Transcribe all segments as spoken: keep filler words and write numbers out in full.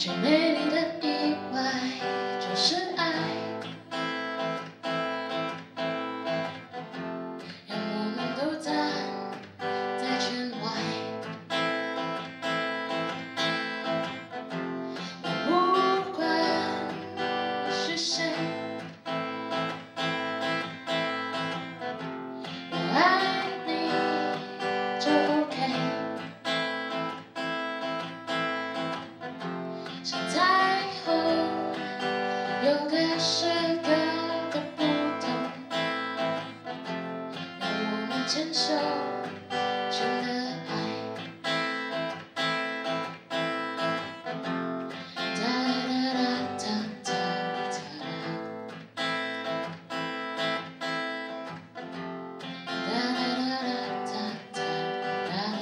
最美丽的意外就是爱，让我们都站在圈外。我不管你是谁，我爱你就 OK。像彩虹有各式各的不同，让我们牵手真的爱。哒哒哒哒哒哒哒哒哒哒哒哒。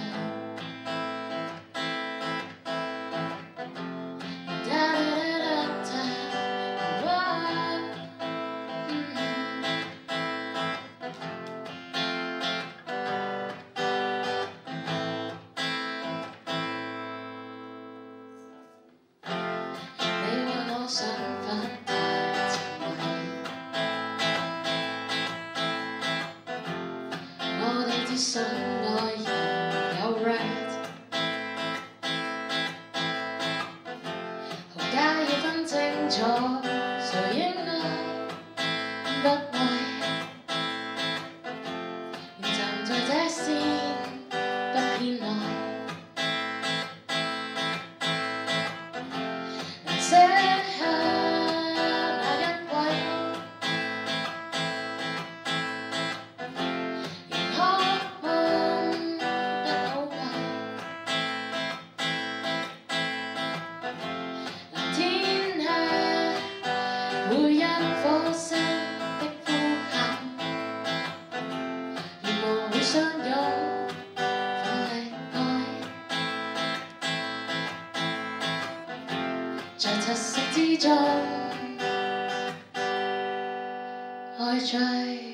你話我想法太前衛，我哋只信愛人有 right， 學家要分清楚誰應愛不愛，現站在這線不偏愛。 寫下那一位，仍渴望不老壞。藍天下會因火星的呼喊，願望會相擁，奮力愛。 在七夕之中，愛最。